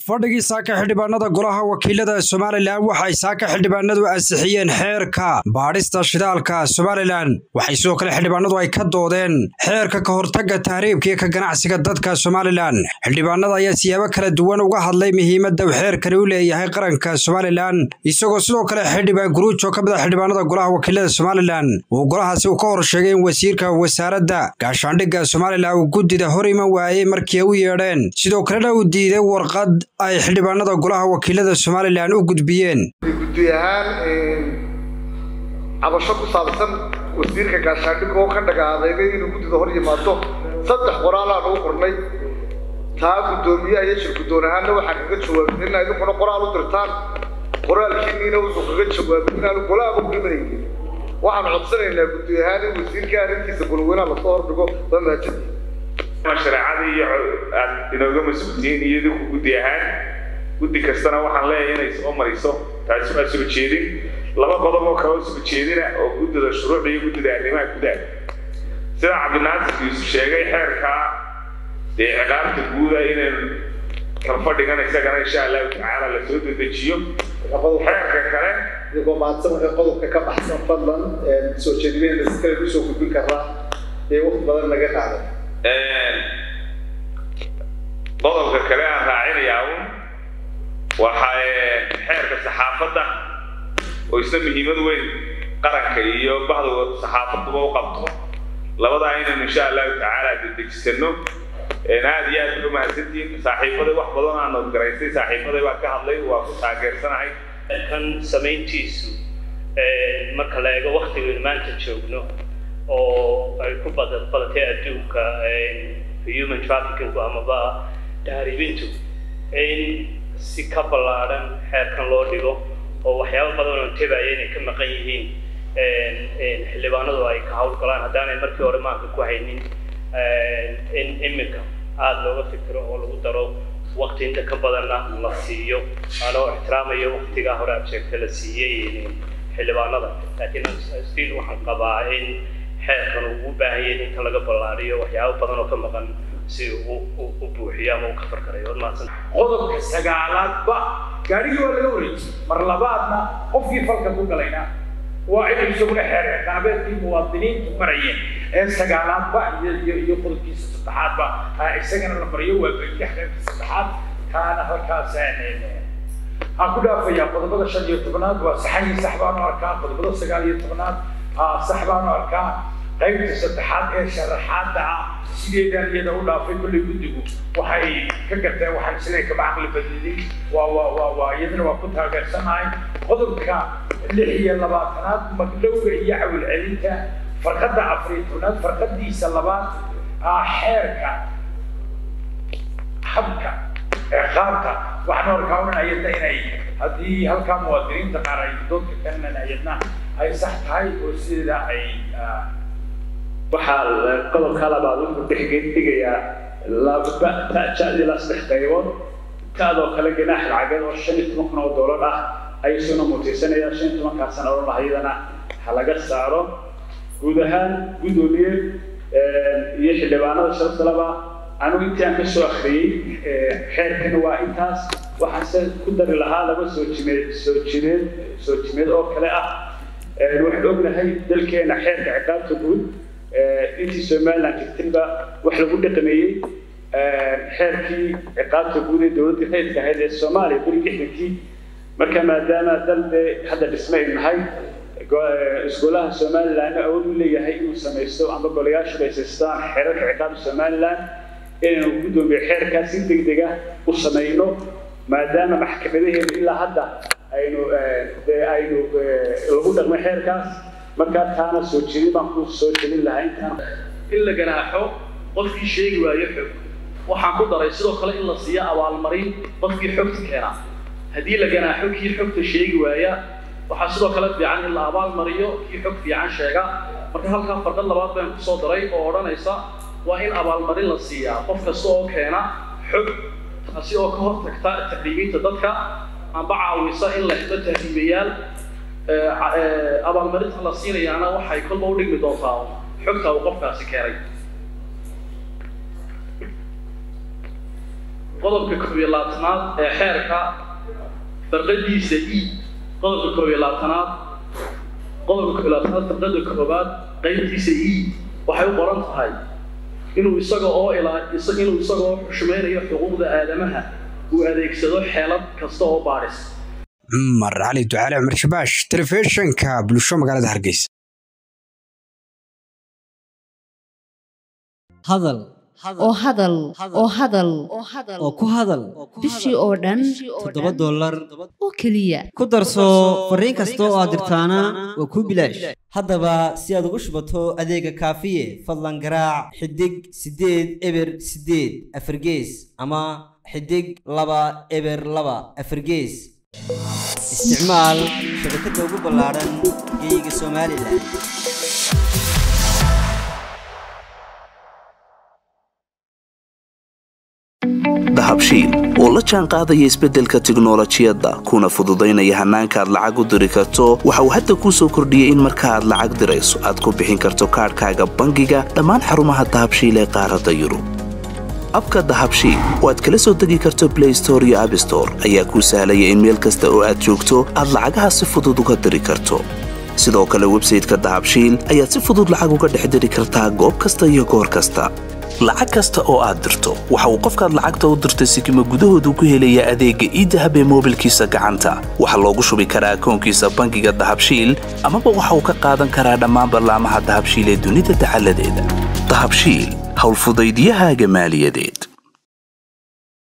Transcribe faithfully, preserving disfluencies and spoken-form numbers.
fadhigii saaka xildhibaanada golaha wakiilada Somaliland waxay saaka xildhibaanadu ansixiyeen xeerka baadhista shidaalka Somaliland waxay soo kale xildhibaanadu ay ka doodeen xeerka ka hortagga tahriibka iyo ka ganacsiga dadka Somaliland xildhibaanada ayaa siyaabo kala duwan uga hadlay muhiimadda xeerkan uu leeyahay qaranka Somaliland isagoo sidoo kale xildhibaan guruujo ka mid ah xildhibaanada golaha wakiilada Somaliland uu golahaasi uu ka horsheegay wasiirka wasaaradda gaashaandhigga Somaliland uu gudida hor iman waayay markii uu yeedheen sidoo kale uu diiday warqad ay xildhibaanada golaha wakiilada Somaliland u gudbiyeen gudiyahan ee abasho ku saabsan wasiirka gaashaandhigga oo ka dhagaaday inuu gudida hor yimaado saddex qoraal aan u qornay taa gudoomiyaha iyo shirkadoonahan waxaan kaga jawaabay in ay qono qoraal u dirtaan qoraalkiina wuxuu kaga jawaabay in aan golaha u dhimanay waxaan codsanaynaa gudiyahan in wasiirka arrintiisa gulweynaha la soo hordhigo bamaajiyo mashruucada iyo inooga mas'uuliyiin iyadu ku gudiyahan gudi kastana waxaan leeyahay inay soo mariso taasi waa soo jeedin laba qodob oo kala soo jeedina oo gudida shuruucda iyo gudida arrimaha gudaha sida Cabdinaasir Yuusuf sheegay xeerka ee ciqaabta guud inay kan fadhigan isagana insha Allah taala la soo dejiyo xeerka kale iyagoo baadsan waxay qodobka ka baxsan fadlan soo jeedinayna si kale u soo gudbin karaa ee waqti badan laga qaaday qodobka kale aan raacinayaa waxa xeerka saxaafadda oo isla muhiimad weyn qaranka iyo bahda saxaafadda oo qabto labada ayna insha Allah taala dejiisano ee aad iyo aad u mahadsantiin saaxiibada wax badan aan noo garaysay saaxiibada waa ka hadlay waa ku taageersanahay kan sameyntiisu ee marka la eego waqtiga maanta joogno oo ay ku badatay adduunka human trafficking amaba tahriibintu in si ka ballaaran xeerkan loo dhigo oo waxyaabo badan oo tabaayay inay ka maqan yihiin in xildhibaanadu ay ka hawl galaan haddaanay markii hore maanka ku haynin in imika aad looga fikiro oo lagu daro waqti inta ka badanna la siiyo anoo ixtiraamayo waqtiga hore aad sheegtay la siiyey xildhibaanada laakiin still waxaan qabaa in xeerkan uu u baahan yahay in laga ballaariyo waxyaabo badan oo ka maqan si uu u buuxiyo ama uu ka farkarayo maasan qodobka sagaalaad ba gaarigii waa laga wareejiyay mar labaadna qofkii falka ku galayna waa inuu isaguna xeer ciqaabeedkii muwaadiniintu marayeen ee sagaalaad ba iyo iyo qodobkiisa saddexaad ba isagana la mariyo waa bixi xeerka saddexaad kaana halkaas aan ku dhaafayaa qodobada shan iyo tobnaad waa saxan sax baan u arkaa qodobada sagaal iyo tobnaad sax baan u arkaa qaybta saddexaad ee sharaxaadda sideedan iyada u dhaafay kulli gudigu waxay ka garteen waxaan sidee ka aqli badalay waa waa waa iyadana waa ku taageersanahay qodobka lix iyo labaatanaad magdhowga iyo cawl celinta farqada afar iyo tobnaad farqadiisa labaad xeerka habka ciqaabta waxaan arkaa in ayadna inay haddii halkaa muwaadiniinta qaar ay doodka kalena ayadna ay sax tahay oo sida ay waxaa qodobka labaad wuxuu dhexgeeyaa laba taajadi la saddex qaybood taadoo kale ganaax lacageed oo shan iyo toban kun oo doolar ah ay soo mutaysanaya shan iyo toban ka sano oo lahayadana halaga saaro guud ahaan gudoomiye iyo xildhibaanada sharafta laba anu intaan ka soo akhriyay xeerkan waa intaas waxaan ku dari lahaa laba soo jimeed soo jimeed soo jimeed oo kale ah waxaan ognahay dalkeena xeerka ciqaabta guud intii Somaliland tirtiba wax lagu dhaqameeyay xeerkii ciqaabta guud ee dawladda xeerka ahayd ee Soomaaliya gurigixdii marka maadaama dalbe hadda dhismay nahay iskoolaha Somaliland awood u leeyahay inuu sameeyo ama golayaasha dheystaan xeerarka ciqaabta Somaliland inuu gudoomiye xeerkaas si degdeg ah u sameeyno maadaama maxkamadaheedu ilaa hadda aynu aynu lagu dhaqmo xeerkaas marka taana soo jeedin baan ku soo jeedin lahaa intaan in la ganaaxo qofkii sheegi waayo xog waxaan ku daray sidoo kale in la siiyo abaalmarin qofkii xogta keena haddii la ganaaxo kii xogta sheegi waaya waxaa sidoo kale fiican in la abaalmariyo kii xog fiican sheega marka halkaa farqad labaad baan ku soo daray oo odhanaysa waa in abaalmarin la siiyaa qof kasta oo keena xog taasi oo ka hortagta tahriibinta dadka amba caawisa in la helo tahriibayaal abaalmarinta la siinayaana waxay kolba u dhigmi doontaa xogta uu qofkaasi keenay qodobka koob iyo labaatanaad ee xeerka farqadiisa e qodobka koob iyo labaatanaad qodobka koob iyo labaatanaad farqada koobaad qaybtiisa e waxay u qoran tahay inuu isaga oo ilaa inuu isaga oo xushmaynayo xuquuqda aadamaha uu adeegsado xeelad kasta oo baadhis Cumar Cali Ducaale Cumar Shabash telefishinka bulsho magaalada Hargeysa hadal oo hadal oo hadal oo ku hadal bishii oo dhan toddoba dollar oo kaliya ku darso fariin kasta oo aad dirtaana waa ku bilaash haddaba si aad ugu shubato adeega kaafiye fadlan garaac xidig sideed eber sideed afargees ama xidig laba eber laba afargees isticmaal shabakadda ugu ballaaran geeyiga Soomaaliland dahabshiil oo la jaan qaadaya isbeddelka tiknoolajiyadda kuna fududaynaya hannaanka aad lacag u diri karto waxa uu hadda kuu soo kordhiyey in marka aad lacag dirayso aad ku bixin karto kaadhkaaga bangiga dhammaan xarumaha dahabshiil ee qaaradda Yurub abka dahabshiil oo aad kala soo degi karto Play Store iyo App Store ayaa kuu sahlaya in meel kasta oo aad joogto aad lacagaha si fudud uga diri karto sidoo kale website-ka dahabshiil ayaad si fudud lacag uga dhex diri kartaa goob kasta iyo goor kasta lacag kasta oo aad dirto waxa uu qofkaad lacagta u dirtay sikimo gudahoodu ku helaya adeegga e-dahab ee moobilkiisa gacanta waxa loogu shubi karaa akoonkiisa bangiga dahabshiil amaba waxa uu ka qaadan karaa dhammaan barnaamijyada dahabshiil ee dunida taxalladeeda dahabshiil hawl fudaydiyahaaga maaliyadeed